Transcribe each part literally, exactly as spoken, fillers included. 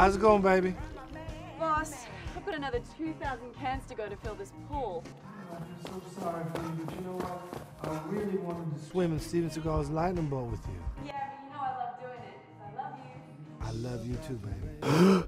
How's it going, baby? Boss, I've got another two thousand cans to go to fill this pool. I'm so sorry for you, but you know what? I really wanted to swim in Steven Seagal's lightning bolt with you. Yeah, but you know I love doing it. I love you. I love you too, baby.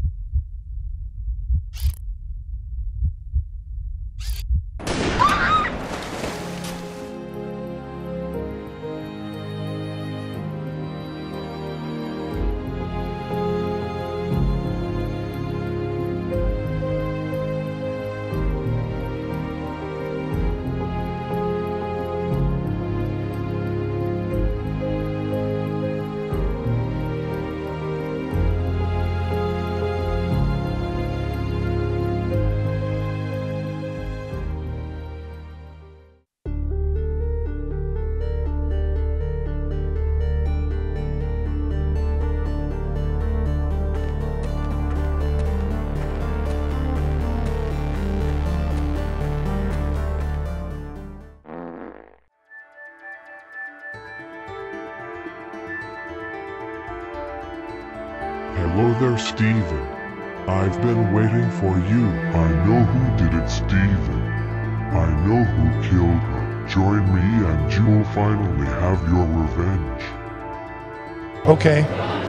Hello there, Steven. I've been waiting for you. I know who did it, Steven. I know who killed her. Join me and you will finally have your revenge. Okay.